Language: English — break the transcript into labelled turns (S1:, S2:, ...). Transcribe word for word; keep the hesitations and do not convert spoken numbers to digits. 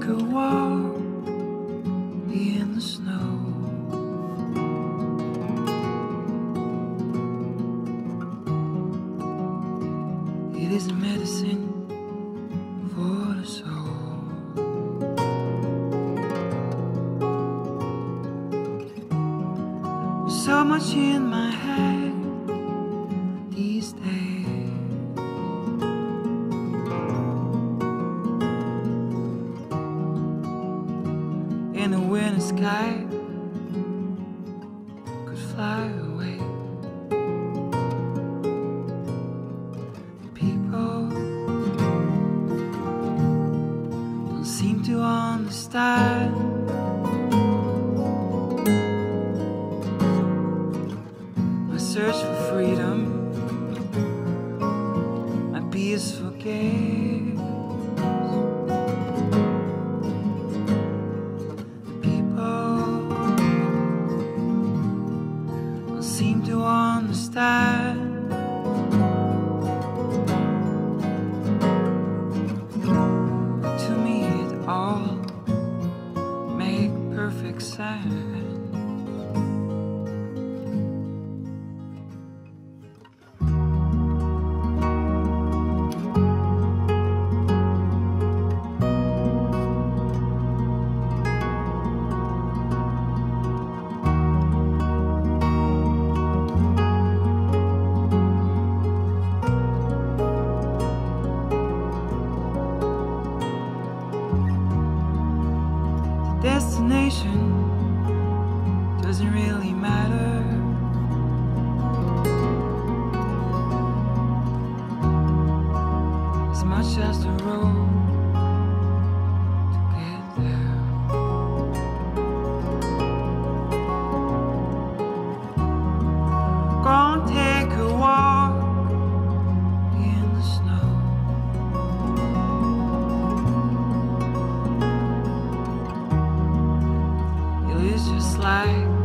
S1: take a walk in the snow. It is a medicine for the soul. So much in my head these days, in the winter sky could fly away. People don't seem to understand my search for freedom, my peaceful gaze. Seem to understand to me it all make perfect sense. Destination doesn't really matter. As much as the road to get there. Gonna take a walk in the snow. It's just like